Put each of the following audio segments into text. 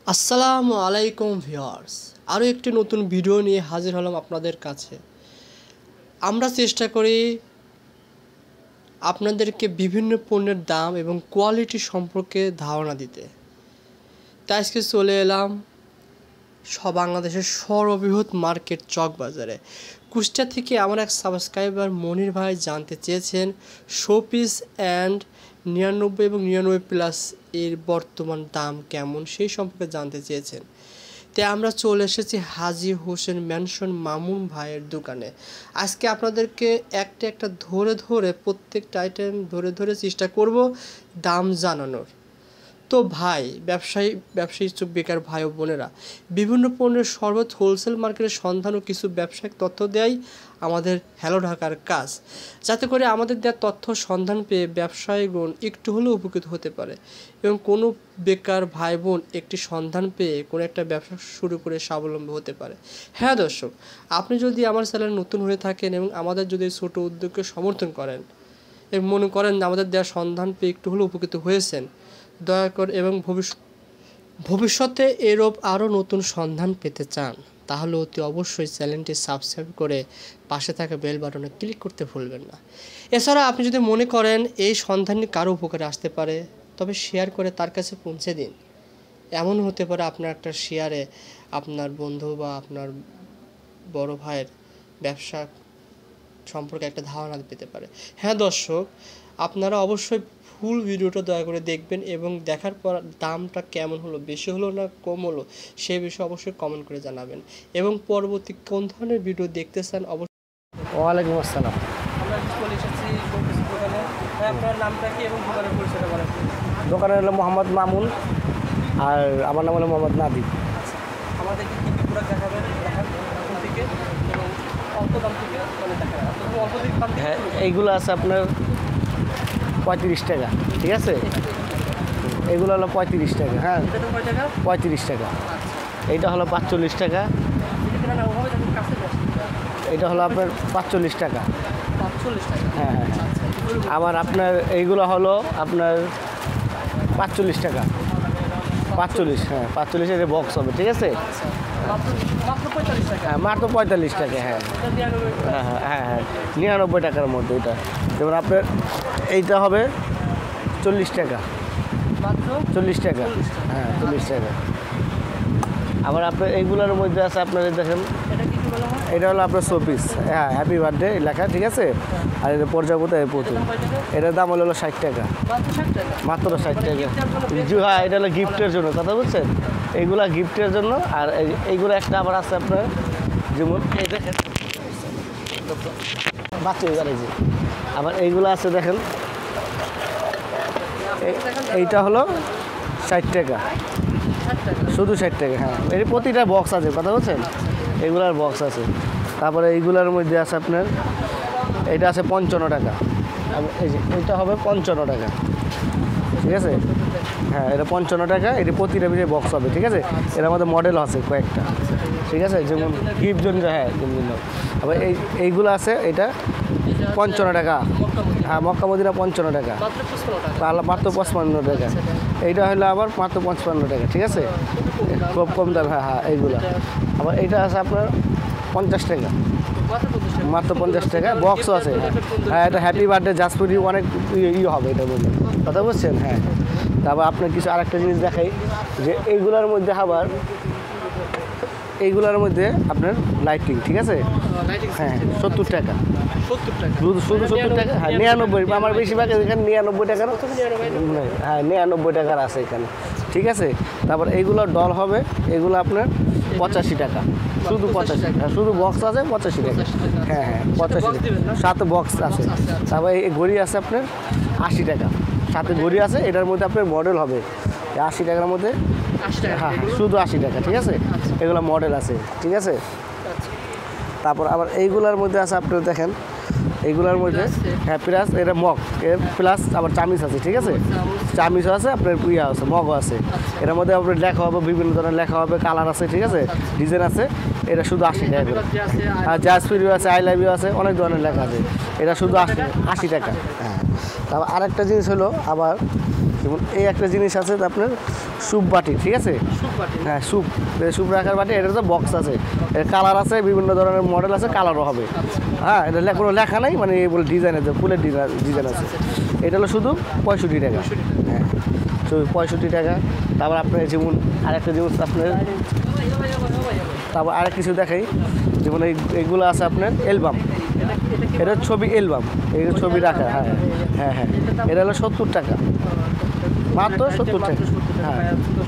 আসসালামু আলাইকুম ভিউয়ার্স, আরও একটি নতুন ভিডিও নিয়ে হাজির হলাম আপনাদের কাছে। আমরা চেষ্টা করি আপনাদেরকে বিভিন্ন পণ্যের দাম এবং কোয়ালিটি সম্পর্কে ধারণা দিতে। তাই আজকে চলে এলাম বাংলাদেশের সর্ববৃহৎ মার্কেট চকবাজারে। কুষ্টিয়া থেকে আমার এক সাবস্ক্রাইবার মনির ভাই জানতে চেয়েছেন শোপিস অ্যান্ড 99 এবং 99+ এর বর্তমান দাম কেমন সেই সম্পর্কে জানতে চেয়েছেন। তাই আমরা চলে এসেছি হাজী হোসেন ম্যানশন মামুন ভাইয়ের দোকানে। আজকে আপনাদেরকে একটা ধরে প্রত্যেকটা আইটেম ধরে চেষ্টা করব দাম জানানোর। তো ভাই, ব্যবসায়ী বেকার ভাই ও বোনেরা, বিভিন্ন পণ্যের সর্বোচ্চ হোলসেল মার্কেটের সন্ধান ও কিছু ব্যবসায়িক তথ্য দেয় আমাদের হ্যালো ঢাকার কাজ, যাতে করে আমাদের দেওয়া তথ্য সন্ধান পেয়ে ব্যবসায়ীগণ একটু হলেও উপকৃত হতে পারে এবং কোনো বেকার ভাই বোন একটি সন্ধান পেয়ে কোনো একটা ব্যবসা শুরু করে স্বাবলম্বী হতে পারে। হ্যাঁ দর্শক, আপনি যদি আমার চ্যানেল নতুন হয়ে থাকেন এবং আমাদের যদি ছোট উদ্যোগকে সমর্থন করেন এবং মনে করেন আমাদের দেওয়া সন্ধান পেয়ে একটু হলেও উপকৃত হয়েছেন, দয়া করে এবং ভবিষ্যতে এরূপ আরও নতুন সন্ধান পেতে চান, তাহলে অতি অবশ্যই চ্যানেলটি সাবস্ক্রাইব করে পাশে থাকা বেল বাটনে ক্লিক করতে ভুলবেন না। এছাড়া আপনি যদি মনে করেন এই সন্ধানটি কারো উপকারে আসতে পারে, তবে শেয়ার করে তার কাছে পৌঁছে দিন। এমন হতে পারে আপনার একটা শেয়ারে আপনার বন্ধু বা আপনার বড় ভাইয়ের ব্যবসা সম্পর্কে একটা ধারণা পেতে পারে। হ্যাঁ দর্শক, আপনারা অবশ্যই ফুল ভিডিওটা দয়া করে দেখবেন এবং দেখার পর দামটা কেমন হলো, বেশি হলো না কম হলো, সেই বিষয়ে অবশ্যই কমেন্ট করে জানাবেন এবং পরবর্তী কোন ধরনের ভিডিও দেখতে চান অবশ্যই। ওয়ালাইকুম আসসালাম। আমরা চলে এসেছি দোকানে। আপনার নামটা কি এবং দোকানের পরিচয়টা বলেন। দোকানের হলো মোহাম্মদ মামুন আর আমার নাম হলো মোহাম্মদ নাদিব। আমাদেরকে কী কী প্রোডাক্ট দেখাবেন থেকে এবং অল্প দাম থেকে মানে দেখাবেন অল্প দাম। হ্যাঁ, এইগুলো আছে আপনার 35 টাকা, ঠিক আছে? এইগুলো হলো 35 টাকা। হ্যাঁ, 35 টাকা। এইটা হলো 45 টাকা। এটা হলো আপনার 45 টাকা। হ্যাঁ হ্যাঁ। আবার আপনার এইগুলো হলো আপনার 45 টাকা। 45, হ্যাঁ 45 এর বক্স হবে, ঠিক আছে? হ্যাঁ, মাত্র 45 টাকা। হ্যাঁ হ্যাঁ হ্যাঁ হ্যাঁ হ্যাঁ 99 টাকার মধ্যে। এটা যেমন আপনার এইটা হবে 40 টাকা। 40 টাকা, হ্যাঁ 40 টাকা। আবার আপনার এইগুলোর মধ্যে আছে আপনার দেখেন, এটা হলো আপনার শোপিস। হ্যাঁ, হ্যাপি বার্থডে লেখা, ঠিক আছে? আর এটা পর্যাপ্ত প্রচুর। এটার দাম হলো 60 টাকা, মাত্র 60 টাকা। হ্যাঁ, এটা হলো গিফটের জন্য, কথা বলছেন? এইগুলা গিফটের জন্য। আর এইগুলো একটা আবার আছে আপনার, যেমন এই দেখেন বাচ্চা যে আবার এইগুলো আছে দেখেন, এইটা হলো 60 টাকা, শুধু 60 টাকা। হ্যাঁ, এর প্রতিটা বক্স আছে, কথা বলছেন? এগুলার বক্স আছে। তারপরে এইগুলার মধ্যে আছে আপনার, এটা আছে 55 টাকা। এই যে এটা হবে 55 টাকা, ঠিক আছে? হ্যাঁ, এটা 55 টাকা। এটা প্রতিটা বিষয়ে বক্স হবে, ঠিক আছে? এর মধ্যে মডেল আছে কয়েকটা, ঠিক আছে? যেমন গিফট জন্য, হ্যাঁ জন্য। আবার এইগুলো আছে, এটা 55 টাকা। হ্যাঁ, মক্কা মদিনা 55 টাকা, মাত্র 55 টাকা। এইটা হলো আবার মাত্র 55 টাকা, ঠিক আছে? খুব কম দাম। হ্যাঁ হ্যাঁ, এইগুলো। আবার এইটা আছে আপনার 50 টাকা, মাত্র 50 টাকা। বক্সও আছে। হ্যাঁ, এটা হ্যাপি বার্থডে জাসপুরি অনেক হবে এটা বলুন, কথা বুঝছেন? হ্যাঁ। তারপর আপনার কিছু আরেকটা জিনিস দেখাই, যে এইগুলোর মধ্যে আবার এইগুলোর মধ্যে আপনার লাইটিং, ঠিক আছে? হ্যাঁ, 70 টাকা, শুধু 70 টাকা। হ্যাঁ, 99। আমার বেশিরভাগ এখানে 99 টাকার। হ্যাঁ, 99 টাকার আছে এখানে, ঠিক আছে? তারপর এইগুলো ডল হবে, এগুলো আপনার 85 টাকা, শুধু 85 টাকা। শুধু বক্স আছে 85 টাকা। হ্যাঁ হ্যাঁ 85 টাকা, সাথে বক্স আছে। তারপর এই ঘড়ি আছে আপনার 80 টাকা, সাথে ঘড়ি আছে। এটার মধ্যে আপনার মডেল হবে 80 টাকার মধ্যে। হ্যাঁ, শুধু 80 টাকা, ঠিক আছে? এগুলো মডেল আছে, ঠিক আছে? তারপর আবার এইগুলোর মধ্যে আছে আপনার দেখেন, এইগুলোর মধ্যে হ্যাঁ প্লাস এটা মগ এর প্লাস আবার চামিচ আছে, ঠিক আছে? চামিচও আছে, আপনার ইয়া আছে, মগও আছে। এর মধ্যে আপনার লেখা হবে, বিভিন্ন ধরনের লেখা হবে, কালার আছে, ঠিক আছে? ডিজাইন আছে। এটা শুধু 80 টাকা করে। আর জাসপিরিও আছে, আই লাভ ইউ আছে, অনেক ধরনের লেখা আছে। এটা শুধু 80 টাকা। হ্যাঁ, তারপর আরেকটা জিনিস হলো আবার যেমন এই একটা জিনিস আছে আপনার স্যুপ বাটি, ঠিক আছে? হ্যাঁ, স্যুপ রাখার বাটি। এটা তো বক্স আছে, এর কালার আছে, বিভিন্ন ধরনের মডেল আছে, কালারও হবে। হ্যাঁ, এটা কোনো লেখা নাই, মানে এই বলে ডিজাইন আছে, ফুলের ডিজাইন আছে। এটা হলো শুধু 65 টাকা। হ্যাঁ, 65 টাকা। তারপর আপনার যেমন আরেকটা জিনিস আপনার, তারপর আরেক কিছু দেখাই, যেমন এইগুলো আছে আপনার অ্যালবাম। এটা ছবি অ্যালবাম, এই ছবি রাখা। হ্যাঁ হ্যাঁ হ্যাঁ, এটা হলো 70 টাকা, মাত্র 70 টাকা। হ্যাঁ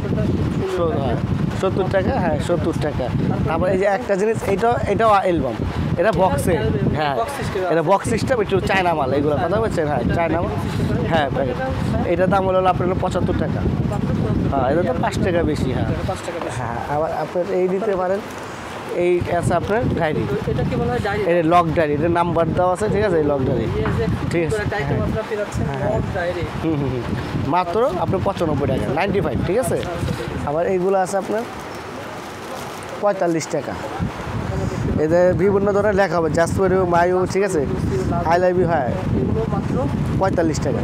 70 টাকা। হ্যাঁ 70 টাকা। তারপর এই যে একটা জিনিস, এটাও অ্যালবাম, এটা বক্সে। হ্যাঁ, এটা বক্স সিস্টেম, একটু চায়না মাল এগুলো, কথা বলছেন? হ্যাঁ, চায়না মাল। হ্যাঁ, এটার দাম হলো আপনার 75 টাকা। হ্যাঁ, এটা তো 5 টাকা বেশি। হ্যাঁ হ্যাঁ, আবার আপনার এই দিতে পারেন, এই আছে আপনার ডায়েরি, এটা লক ডায়েরি, এটা নাম্বার দেওয়া আছে, ঠিক আছে? এই লক ডায়েরি, ঠিক আছে? মাত্র আপনার 95 টাকা, 95, ঠিক আছে? আবার এইগুলো আছে আপনার 45 টাকা। এদের বিভিন্ন ধরনের লেখা হবে, জাসপের মায়ু, ঠিক আছে? I love you. হ্যাঁ, 45 টাকা।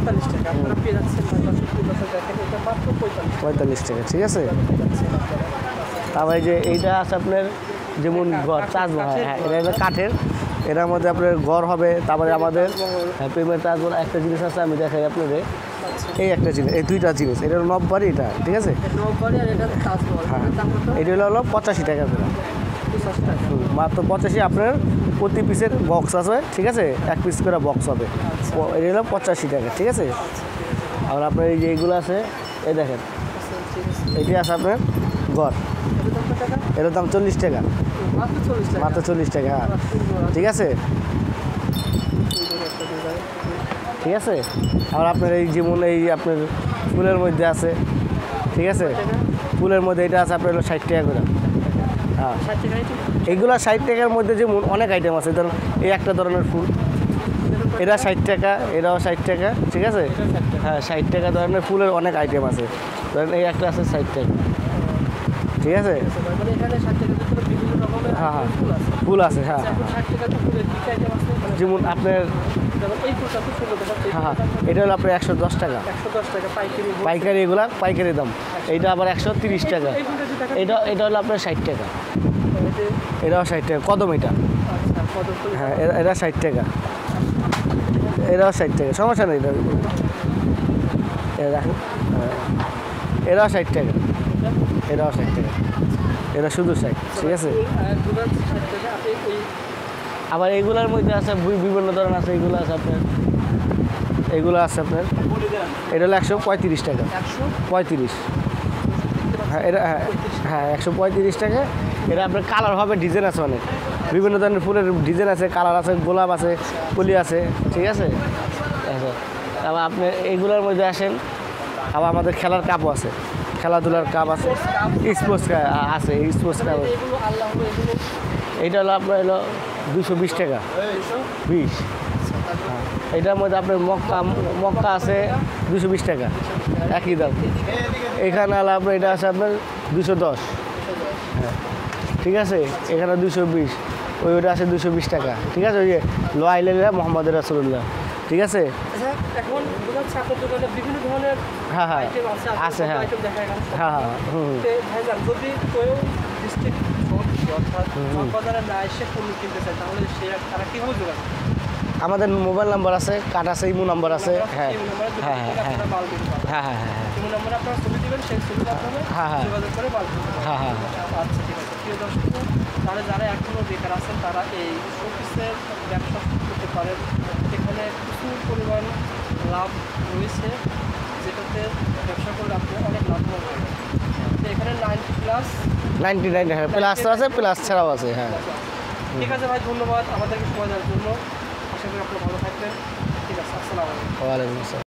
45 টাকা, ঠিক আছে? তারপর যে এইটা আছে আপনার যেমন ঘর তাজমহল। হ্যাঁ, এটা হলো কাঠের, এটার মধ্যে আপনার ঘর হবে। তারপরে আমাদের প্রেমের তাজমহল একটা জিনিস আছে, আমি দেখাই আপনাদের। এই একটা জিনিস, এই দুইটা জিনিস, এটা হলো নববাড়ি, এটা, ঠিক আছে? হ্যাঁ, এটা হলো 85 টাকা করে, মাত্র 85। আপনার প্রতি পিসের বক্স আছে, ঠিক আছে? 1 পিস করে বক্স হবে, এটা হলো 85 টাকা, ঠিক আছে? আর আপনার এই যে এইগুলো আছে, এই দেখেন, এটি আছে আপনার ঘর, এটার দাম 40 টাকা, মাত্র 40 টাকা। হ্যাঁ, ঠিক আছে, ঠিক আছে। আর আপনার এই যেমন এই আপনার ফুলের মধ্যে আছে, ঠিক আছে? ফুলের মধ্যে এটা আছে আপনার হলো 60 টাকা করে। হ্যাঁ, এইগুলো 60 টাকার মধ্যে যেমন অনেক আইটেম আছে, ধরুন এই একটা ধরনের ফুল, এটা 60 টাকা, এটাও 60 টাকা, ঠিক আছে? হ্যাঁ, 60 টাকা ধরনের ফুলের অনেক আইটেম আছে, ধরেন এই একটা আছে 60 টাকা, ঠিক আছে? হ্যাঁ হ্যাঁ, ফুল আছে। হ্যাঁ, যেমন আপনার, হ্যাঁ হ্যাঁ, এটা হলো আপনার 110 টাকা পাইকারি, এগুলা পাইকারি দাম। এইটা আবার 130 টাকা। এটা হলো আপনার 60 টাকা, এটাও 60 টাকা। কদম এটা, হ্যাঁ, এটা 60 টাকা, এটাও 60 টাকা, সমস্যা নেই। এটা রাখুন, এটাও 60 টাকা, এটাও 60 টাকা, এটা শুধু 60, ঠিক আছে? আবার এইগুলোর মধ্যে আছে বিভিন্ন ধরনের আছে, এইগুলো আছে আপনার, এইগুলো আছে আপনার, এটা হলো 135 টাকা, 35। হ্যাঁ, এটা হ্যাঁ 135 টাকা। এটা আপনার কালার হবে, ডিজাইন আছে অনেক, বিভিন্ন ধরনের ফুলের ডিজাইন আছে, কালার আছে, গোলাপ আছে, কলি আছে, ঠিক আছে? আবার আপনি এইগুলোর মধ্যে আসেন, আবার আমাদের খেলার কাপও আছে, খেলাধুলার কাপ আছে, স্পোর্টস আছে, স্পোর্টস কাপ। এইটা হলো আপনার হলো 220 টাকা, 20। এটার মধ্যে আপনার মক্কা আছে 220 টাকা, একই দাম। এখানে হলো আপনার এটা আছে আপনার 210, হ্যাঁ, ঠিক আছে? এখানে 220, ওইটা আছে 220 টাকা, ঠিক আছে? ওই যে লাইলা মোহাম্মদ রাসূলুল্লাহ, ঠিক আছে? এখন আপনার দোকানে বিভিন্ন ধরনের হ্যাঁ হ্যাঁ আছে। হ্যাঁ হ্যাঁ হ্যাঁ, যদি কেউ ডিস্ট্রিক্ট অর্থাৎ বাজারে না এসে পণ্য কিনতে চায়, তাহলে তারা কীভাবে যোগাযোগ? আমাদের মোবাইল নাম্বার আছে, কার্ড আছে, ইমো নাম্বার আছে। হ্যাঁ হ্যাঁ হ্যাঁ হ্যাঁ হ্যাঁ হ্যাঁ হ্যাঁ, ইমো নাম্বারে আপনারা ছবি দেবেন, সেই ছবির মাধ্যমে যোগাযোগ করে বাল দিতে পারবেন। হ্যাঁ হ্যাঁ, আচ্ছা, ঠিক আছে। প্রিয় দর্শক, তাহলে যারা এখনও বেকার আছেন, তারা এই শোপিসের ব্যবসা শুরু করতে পারেন। এখানে প্রচুর পরিমাণ লাভ রয়েছে, যেটাতে ব্যবসা করলে আপনি অনেক লাভবান হবেন। এখানে 99 হ্যাঁ, প্লাস আছে, প্লাস ছাড়াও আছে। হ্যাঁ, ঠিক আছে ভাই, ধন্যবাদ আমাদেরকে সময় দেওয়ার জন্য। আশা করি আপনারা ভালো থাকবেন। ঠিক আছে, আসসালামু আলাইকুম। ওয়ালাইকুম আসসালাম।